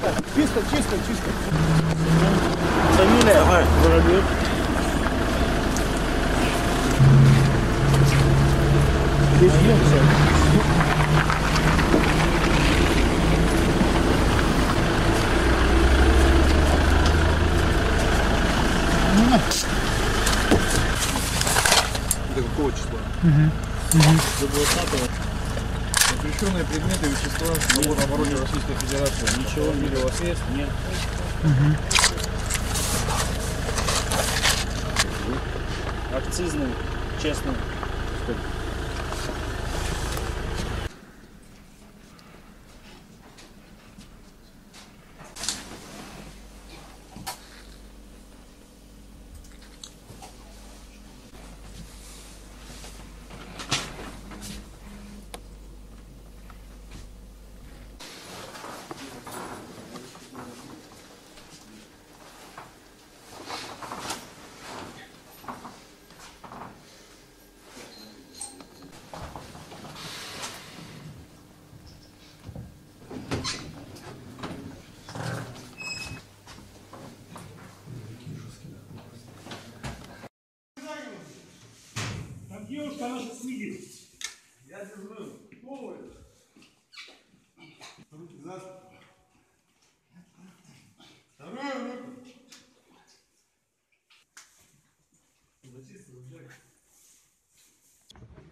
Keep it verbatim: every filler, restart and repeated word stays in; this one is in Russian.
Чисто, чисто, чисто. Фамилия? Воробьев. Здесь есть все. До какого числа? Угу. Угу. До двадцатого. Запрещенные предметы, вещества, набор на обороте Российской Федерации. Ничего в мире у вас есть? Нет. Угу. Акцизный, честный. Девушка, она сейчас выйдет. Я держу. Ой. Руки за спину. Вторую руку. Зачисти рубляк.